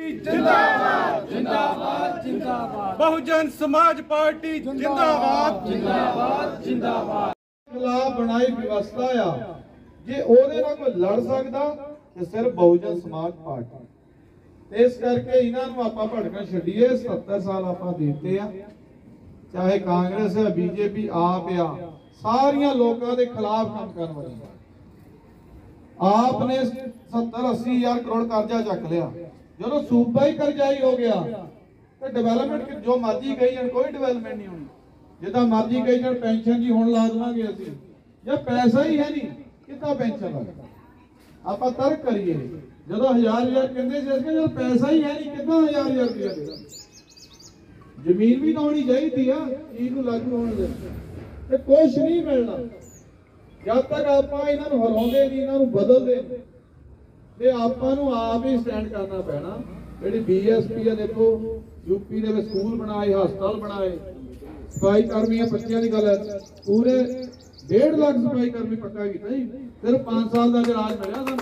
Party जिंदाबाद जिंदाबाद जिंदाबाद। बहुजन समाज पार्टी जिंदाबाद जिंदाबाद जिंदाबाद। खिलाफ बनाई व्यवस्था आ जे ओदे नाल कोई लड़ सकदा ते सिर्फ बहुजन समाज पार्टी। इस करके इन्हां नूं आपां भड़कण छड्डीए। 77 साल आपां देते आ, चाहे कांग्रेस है बीजेपी आप आ, सारियां लोकां दे खिलाफ काम करन वाली। आपने 70-80 हज़ार करोड़ कर्जा चक लिया, जो सूबा ही करजाई हो गया तो डिवेलपमेंट जो मर्जी कही जाए कोई डिवेलपमेंट नहीं होनी। जिदा मर्जी कही जाए पेंशन जी हुण ला देवांगे असीं, जब पैसा ही है नहीं कितना पेंशन लगता। आप तर्क करिए, जो 1000 कहते थे जब पैसा ही है नहीं कितना 1000 रुपया देगा। जमीन भी तो होनी चाहिए चीज लागू होने दे, कुछ नहीं मिलना जब तक आप इन्हों हराते नहीं, इन्हों बदलते नहीं। आपां नूं आप ही स्टैंड करना पैना। जी BSP है देखो, यूपी के स्कूल बनाए, हस्पताल बनाए, सफाई कर्मी बच्चों की गल है, पूरे 1.5 लाख सफाई कर्मी पक्का किया जी। सिर्फ 5 साल का राज मिला सानूं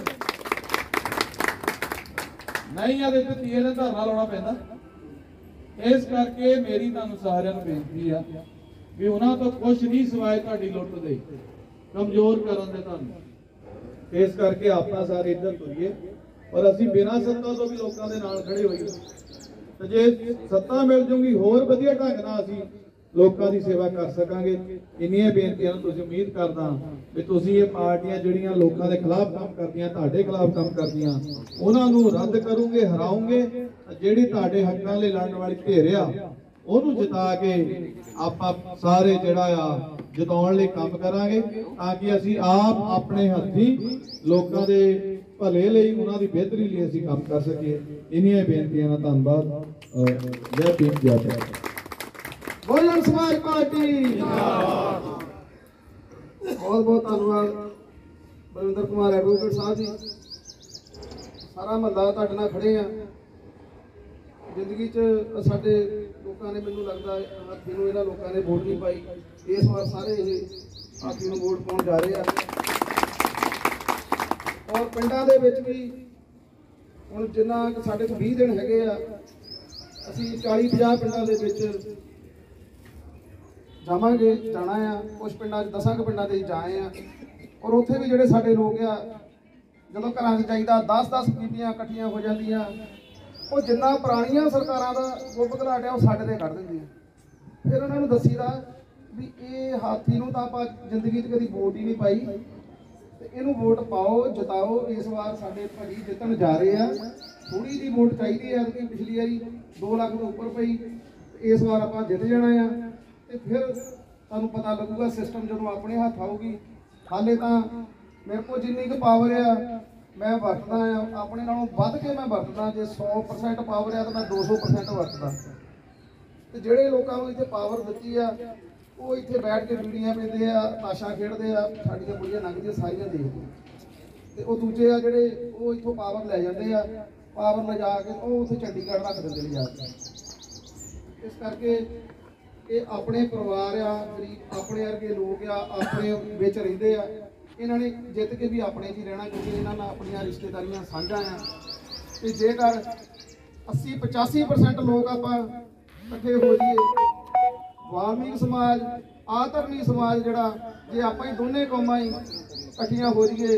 नहीं है, तीए ने धरना लाना पैंदा। इस करके मेरी तुहानूं सारिआं नूं बेनती आ भी उन्हां तो कुछ नहीं सिवाए तुहाडी लुੱਟ दे कमजोर करन दे तुहानूं। इस करके आपां सारे इधर तुरीए और असीं बिना सत्ता तो भी लोकां दे नाल खड़े होईए। ते जे सत्ता मिल जूगी होर वधिया ढंग नाल असीं लोकां दी सेवा कर सकांगे। इन्नियां बेनतियां नूं तुसीं उम्मीद करदा भी तुसीं ये पार्टियां ਜਿਹੜੀਆਂ लोकां दे खिलाफ काम करदियां, ਤੁਹਾਡੇ खिलाफ काम करदियां, ਉਹਨਾਂ ਨੂੰ ਰੱਦ ਕਰੋਗੇ, ਹਰਾਓਗੇ। ਜਿਹੜੀ ਤੁਹਾਡੇ ਹੱਕਾਂ ਲਈ ਲੜਨ ਵਾਲੀ ਧਿਰ ਆ ਉਹਨੂੰ ਜਿਤਾ ਕੇ ਆਪਾਂ ਸਾਰੇ ਜਿਹੜਾ ਆ ਜਿਤਾਉਣ ਲਈ ਕੰਮ ਕਰਾਂਗੇ, ਤਾਂ ਕਿ ਅਸੀਂ ਆਪ ਆਪਣੇ ਹੱਥੀਂ ਲੋਕਾਂ ਦੇ ਭਲੇ ਲਈ, ਉਹਨਾਂ ਦੀ ਬਿਹਤਰੀ ਲਈ ਅਸੀਂ ਕੰਮ ਕਰ ਸਕੀਏ। ਇੰਨੀਆਂ ਬੇਨਤੀਆਂ ਨਾਲ ਧੰਨਵਾਦ। ਜੈ ਭੀਮ ਜੈ ਭਾਰਤ। बहुजन समाज पार्टी जिंदाबाद। बहुत बहुत धन्यवाद बलविंदर कुमार एडवोकेट साहब जी। सारा महला तुहाडे नाल खड़े आ। जिंदगी च साडे लोकां ने, मैनूं लगदा हाथी नूं इन्हां लोकां ने वोट नहीं पाई, इस वार सारे हाथी नूं वोट पाउण जा रहे आ। और पिंडां दे विच भी हुण जिन्ना साडे कोल 20 दिन हैगे आ, असीं 40-50 पिंडां दे विच जावांगे, जाना आ। कुछ पिंडां 10 पिंडां दे जाए आ और उत्थे भी जिहड़े साडे लोग आ, जदों घरां 'च जाईदा 10-10 बीबियां इकट्ठियां हो जांदियां, ਉਹ ਜਿੰਨਾ ਪੁਰਾਣੀਆਂ ਸਰਕਾਰਾਂ ਦਾ ਗੁੱਬ ਘਲਾਟਿਆ ਉਹ ਸਾਡੇ ਤੇ ਕੱਢ ਦਿੰਦੀਆਂ। ਫਿਰ ਉਹਨਾਂ ਨੂੰ ਦੱਸੀਦਾ ਵੀ ਇਹ ਹਾਥੀ ਨੂੰ ਤਾਂ ਆਪਾਂ ਜ਼ਿੰਦਗੀ 'ਚ ਕਦੀ ਵੋਟ ਹੀ ਨਹੀਂ ਪਾਈ, ਤੇ ਇਹਨੂੰ ਵੋਟ ਪਾਓ, ਜਿਤਾਓ। ਇਸ ਵਾਰ ਸਾਡੇ ਭਾਜੀ ਜਿੱਤਣ ਜਾ ਰਹੇ ਆ। ਥੋੜੀ ਜਿਹੀ ਵੋਟ ਚਾਹੀਦੀ ਹੈ ਕਿ ਪਿਛਲੀ ਵਾਰੀ 2 ਲੱਖ ਤੋਂ ਉੱਪਰ ਪਈ, ਇਸ ਵਾਰ ਆਪਾਂ ਜਿੱਤ ਜਾਣਾ ਆ। ਤੇ ਫਿਰ ਤੁਹਾਨੂੰ ਪਤਾ ਲੱਗੂਗਾ ਸਿਸਟਮ ਜਦੋਂ ਆਪਣੇ ਹੱਥ ਆਊਗੀ। ਹਾਲੇ ਤਾਂ ਮੇਰੇ ਕੋਲ ਜਿੰਨੀ ਕੁ ਪਾਵਰ ਆ मैं वरतदा अपने नालों वध के मैं वरतदा। जे 100% पावर है तो मैं 200% वरतदा। तो जोड़े लोगों को इतने पावर दी है वो इतने बैठ के बीड़ियाँ पीते हैं, ताशा खेडते हैं, साड़ियाँ बुढ़ियाँ लंघदियां सारियां देखते। तो वो दूजे आ जोड़े वो इतों पावर लै जाते हैं, पावर ले जाके वो उत्थे चंडीगढ़ रख देंगे ले जाके। इस करके ये अपने परिवार आ, गरीब अपने वर्गे लोग आ, अपने विच रहिंदे आ। इन्होंने जित के भी अपने जी रहना, क्योंकि इन्होंने अपन रिश्तेदारियां साझा आ। तो जेकर 80-85% लोग आप इकट्ठे हो जाइए, वाल्मीकि समाज आधरनी समाज जड़ा जे आप दोनों कौमां ही इकट्ठियां हो जाइए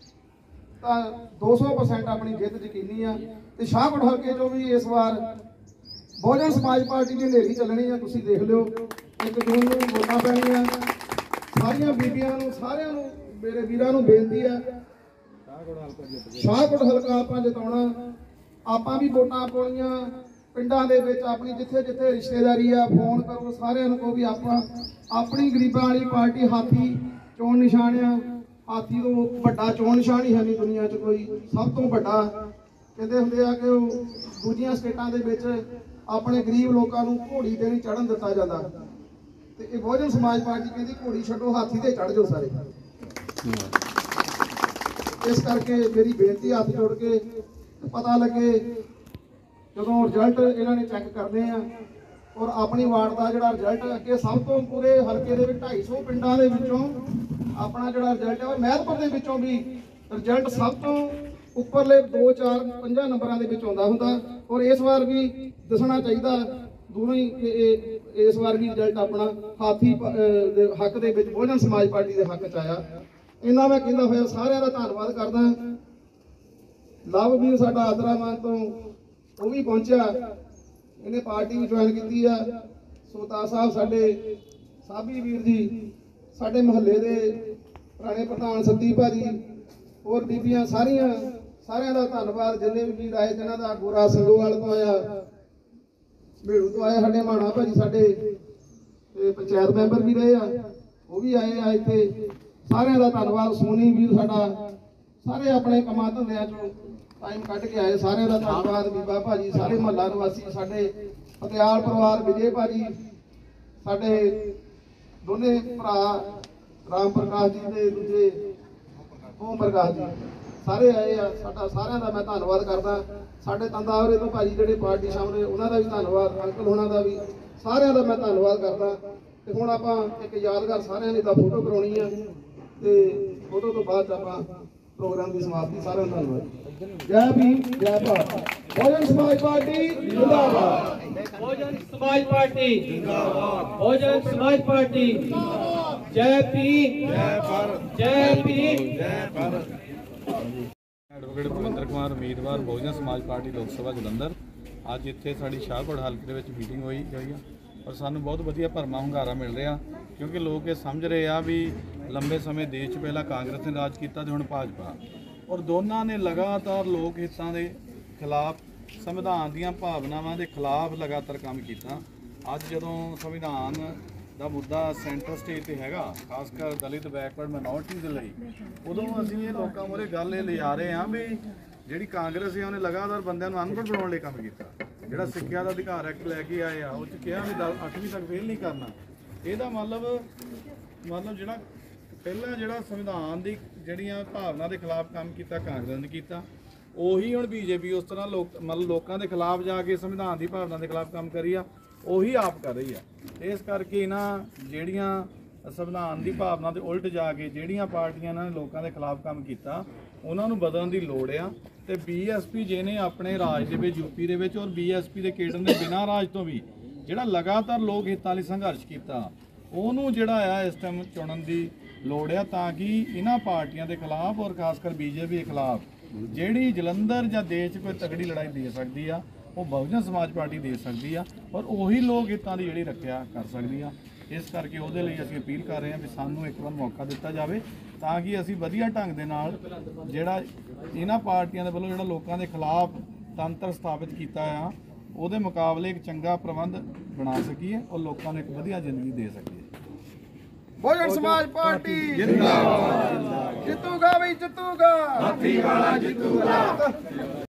तो 200% अपनी जित यकीनी आ। तो शाहकोट हल्के जो भी इस बार बहुजन समाज पार्टी की हनेरी चलनी है, तुसीं देख लिओ। 1 जून नूं वोटां पैणीआं, सारियां बीबियां नूं सारियां नूं मेरे वीरां नूं बेनती है, शाहकोट हल्का आपां जिताउणा। आपां भी वोटां पाउणीआं पिंडां दे विच, अपनी जिथे जिथे रिश्तेदारी आ फोन करो सारिआं नूं कहो भी आपां अपनी गरीबां वाली पार्टी हाथी चोण निशान आ। हाथी तो वड्डा चोण निशान ही है नहीं दुनिया च कोई, सब तो वड्डा। कहते हुंदे आ कि दूजियां स्टेटां दे विच अपने गरीब लोकां नूं घोड़ी ते नहीं चढ़न दित्ता जांदा, ते इह बहुजन समाज पार्टी कहदी घोड़ी छड्डो हाथी ते चढ़ जाओ सारे। इस करके मेरी बेनती हाथ जोड़ के पता लगे जो रिजल्ट इन्होंने चैक करने और अपनी वार्ड का जो रिजल्ट अगे सब तो पूरे हल्के 250 पिंडों के अपना जो रिजल्ट है महतपुर के भी रिजल्ट सब तो ਉੱਪਰਲੇ 2 4 5 ਨੰਬਰਾਂ ਦੇ ਵਿੱਚ ਆਉਂਦਾ ਹੁੰਦਾ। ਔਰ ਇਸ ਵਾਰ ਵੀ ਦੱਸਣਾ ਚਾਹੀਦਾ ਦੂਰੋਂ ਹੀ ਕਿ ਇਸ ਵਾਰ ਵੀ ਰਿਜ਼ਲਟ ਆਪਣਾ ਹਾਥੀ ਦੇ ਹੱਕ ਦੇ ਵਿੱਚ ਬਹੁਜਨ ਸਮਾਜ ਪਾਰਟੀ ਦੇ ਹੱਕ 'ਚ ਆਇਆ। ਇਹਨਾਂ ਮੈਂ ਕਹਿੰਦਾ ਹੋਇਆ ਸਾਰਿਆਂ ਦਾ ਧੰਨਵਾਦ ਕਰਦਾ। ਲਵਵੀਰ ਸਾਡਾ ਆਦਰਾਮਾਨ ਤੋਂ ਉਹ ਵੀ ਪਹੁੰਚਿਆ, ਇਹਨੇ ਪਾਰਟੀ ਵੀ ਜੁਆਇਨ ਕੀਤੀ ਆ। ਸੋਤਾ ਸਾਹਿਬ ਸਾਡੇ ਸਾਬੀ ਵੀਰ ਜੀ, ਸਾਡੇ ਮੁਹੱਲੇ ਦੇ ਪੁਰਾਣੇ ਪ੍ਰਧਾਨ ਸੱਤੀ ਭਾਜੀ, ਹੋਰ ਬੀਬੀਆਂ ਸਾਰਿਆਂ ਦਾ ਧੰਨਵਾਦ। ਜਿੰਨੇ ਵੀ ਵੀਰ ਆਏ, ਜਿਨ੍ਹਾਂ ਦਾ ਗੋਰਾ ਸੰਗੋਵਾਲ ਤੋਂ ਆਇਆ, ਭੇੜੂ ਤੋਂ ਆਏ, ਸਾਡੇ ਮਾਣਾ ਭਾਜੀ ਸਾਡੇ ਤੇ ਪੰਚਾਇਤ ਮੈਂਬਰ ਵੀ ਰਹੇ ਆ, ਉਹ ਵੀ ਆਏ ਆ ਇੱਥੇ। ਸਾਰਿਆਂ ਦਾ ਧੰਨਵਾਦ। ਸੋਨੀ ਵੀਰ ਸਾਡਾ, ਸਾਰੇ ਆਪਣੇ ਕੰਮਾਂ ਧੰਦਿਆਂ ਚੋਂ ਟਾਈਮ ਕੱਢ ਕੇ ਆਏ, ਸਾਰਿਆਂ ਦਾ ਧੰਨਵਾਦ। ਬੀਬਾ ਭਾਜੀ, ਸਾਰੇ ਮੁਹੱਲਾ ਨਿਵਾਸੀ, ਸਾਡੇ ਪਤਿਆਲ ਪਰਿਵਾਰ, ਵਿਜੇ ਭਾਜੀ, ਸਾਡੇ ਦੋਨੇ ਭਰਾ ਰਾਮ ਪ੍ਰਕਾਸ਼ ਜੀ ਤੇ ਦੂਜੇ ਓਮ ਪ੍ਰਕਾਸ਼ ਜੀ, ਸਾਰੇ ਆਏ ਆ। ਸਾਡਾ ਸਾਰਿਆਂ ਦਾ ਮੈਂ ਧੰਨਵਾਦ ਕਰਦਾ। ਸਾਡੇ ਤੰਦਾਵਰੇ ਤੋਂ ਭਾਜੀ ਜਿਹੜੇ ਪਾਰਟੀ ਸਾਹਮਣੇ, ਉਹਨਾਂ ਦਾ ਵੀ ਧੰਨਵਾਦ, ਅੰਕਲ ਹੋਣਾ ਦਾ ਵੀ, ਸਾਰਿਆਂ ਦਾ ਮੈਂ ਧੰਨਵਾਦ ਕਰਦਾ। ਤੇ ਹੁਣ ਆਪਾਂ ਇੱਕ ਯਾਦਗਾਰ ਸਾਰਿਆਂ ਨੇ ਤਾਂ ਫੋਟੋ ਕਰਾਉਣੀ ਆ, ਤੇ ਫੋਟੋ ਤੋਂ ਬਾਅਦ ਆਪਾਂ ਪ੍ਰੋਗਰਾਮ ਦੀ ਸਮਾਪਤੀ। ਸਾਰਿਆਂ ਦਾ ਧੰਨਵਾਦ। ਜੈ ਭੀਮ, ਜੈ ਭਾਰਤ। ਬਹੁਜਨ ਸਮਾਜ ਪਾਰਟੀ ਜਿੰਦਾਬਾਦ। बहुजन समाज पार्टी जिंदाबाद। बहुजन समाज पार्टी जिंदाबाद। जय भीम, जय भारत, जय भीम, जय भारत। ਐਡਵੋਕੇਟ ਭੁਪਿੰਦਰ ਕੁਮਾਰ, ਉਮੀਦਵਾਰ ਬਹੁਜਨ ਸਮਾਜ ਪਾਰਟੀ ਲੋਕ ਸਭਾ ਜਲੰਧਰ। ਅੱਜ ਇੱਥੇ ਸਾਡੀ ਸ਼ਾਹਕੋਟ ਹਲਕੇ ਦੇ ਵਿੱਚ ਮੀਟਿੰਗ ਹੋਈ ਆ ਔਰ ਸਾਨੂੰ ਬਹੁਤ ਵਧੀਆ ਭਰਮਾ ਹੁੰਗਾਰਾ ਮਿਲ ਰਿਹਾ, ਕਿਉਂਕਿ ਲੋਕ ਇਹ ਸਮਝ ਰਹੇ ਆ ਵੀ ਲੰਬੇ ਸਮੇਂ ਦੇਸ਼ 'ਚ ਪਹਿਲਾਂ ਕਾਂਗਰਸ ਨੇ ਰਾਜ ਕੀਤਾ ਤੇ ਹੁਣ ਭਾਜਪਾ, ਔਰ ਦੋਨਾਂ ਨੇ ਲਗਾਤਾਰ ਲੋਕ ਹਿੱਤਾਂ ਦੇ ਖਿਲਾਫ, ਸੰਵਿਧਾਨ ਦੀਆਂ ਭਾਵਨਾਵਾਂ ਦੇ ਖਿਲਾਫ ਲਗਾਤਾਰ ਕੰਮ ਕੀਤਾ। ਅੱਜ ਜਦੋਂ ਸੰਵਿਧਾਨ ਦਾ ਮੁੱਦਾ ਸੈਂਟਰ ਸਟੇਜ ਤੇ ਹੈਗਾ, ਖਾਸ ਕਰ ਦਲਿਤ ਬੈਕਵਰਡ ਮਾਈਨੋਰਟੀ ਦੇ ਲਈ, ਉਦੋਂ ਅਸੀਂ ਇਹ ਲੋਕਾਂ ਮੂਹਰੇ ਗੱਲ ਇਹ ਲਿਜਾ ਰਹੇ ਹਾਂ ਵੀ ਜਿਹੜੀ ਕਾਂਗਰਸ ਹੈ ਉਹਨੇ ਲਗਾਤਾਰ ਬੰਦਿਆਂ ਨੂੰ ਅਨਪੜ੍ਹ ਬਣਾਉਣ ਲਈ ਕੰਮ ਕੀਤਾ। ਜਿਹੜਾ ਸਿੱਖਿਆ ਦਾ ਅਧਿਕਾਰ ਐਕਟ ਲੈ ਕੇ ਆਏ ਆ, ਉਹ 'ਚ ਕਿਹਾ ਵੀ 8ਵੀਂ ਤੱਕ ਫੇਲ ਨਹੀਂ ਕਰਨਾ। ਇਹਦਾ ਮਤਲਬ ਜਿਹੜਾ ਸੰਵਿਧਾਨ ਦੀ ਜਿਹੜੀਆਂ ਭਾਵਨਾ ਦੇ ਖਿਲਾਫ ਕੰਮ ਕੀਤਾ ਕਾਂਗਰਸ ਨੇ ਕੀਤਾ, ਉਹੀ ਹੁਣ ਬੀਜੇਪੀ ਉਸ ਤਰ੍ਹਾਂ ਲੋਕਾਂ ਦੇ ਖਿਲਾਫ ਜਾ ਕੇ ਸੰਵਿਧਾਨ ਦੀ ਭਾਵਨਾ ਦੇ ਖਿਲਾਫ ਕੰਮ ਕਰੀ ਆ, ਉਹੀ ਆਪ ਕਰ ਰਹੀ ਆ। ਇਸ ਕਰਕੇ ਇਹਨਾਂ ਜਿਹੜੀਆਂ ਸੰਵਿਧਾਨ ਦੀ ਭਾਵਨਾ ਦੇ ਉਲਟ ਜਾ ਕੇ ਜਿਹੜੀਆਂ ਪਾਰਟੀਆਂ ਨੇ ਲੋਕਾਂ ਦੇ ਖਿਲਾਫ ਕੰਮ ਕੀਤਾ, ਉਹਨਾਂ ਨੂੰ ਬਦਲਣ ਦੀ ਲੋੜ ਆ। ਤੇ ਬੀਐਸਪੀ ਜਿਹਨੇ ਆਪਣੇ ਰਾਜ ਦੇ ਵਿੱਚ, ਯੂਪੀ ਦੇ ਵਿੱਚ, ਔਰ ਬੀਐਸਪੀ ਦੇ ਕੇਡਰ ਨੇ ਬਿਨਾਂ ਰਾਜ ਤੋਂ ਵੀ ਜਿਹੜਾ ਲਗਾਤਾਰ ਲੋਕ ਹਿੱਤਾਂ ਲਈ ਸੰਘਰਸ਼ ਕੀਤਾ, ਉਹਨੂੰ ਜਿਹੜਾ ਆ ਇਸ ਟਾਈਮ ਚੁਣਨ ਦੀ ਲੋੜ ਆ, ਤਾਂ ਕਿ ਇਹਨਾਂ ਪਾਰਟੀਆਂ ਦੇ ਖਿਲਾਫ ਔਰ ਖਾਸ ਕਰ ਬੀਜੇਪੀ ਦੇ ਖਿਲਾਫ ਜਿਹੜੀ ਜਲੰਧਰ ਜਾਂ ਦੇਸ਼ 'ਚ ਕੋਈ ਤਗੜੀ ਲੜਾਈ ਦੇ ਸਕਦੀ ਆ, ਉਹ ਬਹੁਜਨ ਸਮਾਜ ਪਾਰਟੀ ਦੇ ਸਕਦੀ ਆ, ਔਰ ਉਹੀ ਲੋਕ ਹਿੱਤਾਂ ਦੀ ਜਿਹੜੀ ਰੱਖਿਆ ਕਰ ਸਕਦੀ ਆ। ਇਸ ਕਰਕੇ ਉਹਦੇ ਲਈ ਅਸੀਂ ਅਪੀਲ ਕਰ ਰਹੇ ਹਾਂ ਵੀ ਸਾਨੂੰ ਇੱਕ ਵਾਰ ਮੌਕਾ ਦਿੱਤਾ ਜਾਵੇ, ਤਾਂ ਕਿ ਅਸੀਂ ਵਧੀਆ ਢੰਗ ਦੇ ਨਾਲ ਜਿਹੜਾ ਇਹਨਾਂ ਪਾਰਟੀਆਂ ਦੇ ਵੱਲੋਂ ਜਿਹੜਾ ਲੋਕਾਂ ਦੇ ਖਿਲਾਫ ਤੰਤਰ ਸਥਾਪਿਤ ਕੀਤਾ ਆ, ਉਹਦੇ ਮੁਕਾਬਲੇ ਇੱਕ ਚੰਗਾ ਪ੍ਰਬੰਧ ਬਣਾ ਸਕੀਏ ਔਰ ਲੋਕਾਂ ਨੂੰ ਇੱਕ ਵਧੀਆ ਜ਼ਿੰਦਗੀ ਦੇ ਸਕੀਏ। ਬਹੁਜਨ ਸਮਾਜ ਪਾਰਟੀ ਜਿੰਦਾਬਾਦ। ਜਿੱਤੂਗਾ ਵੀ ਜਿੱਤੂਗਾ, ਹਾਥੀ ਵਾਲਾ ਜਿੱਤੂਗਾ।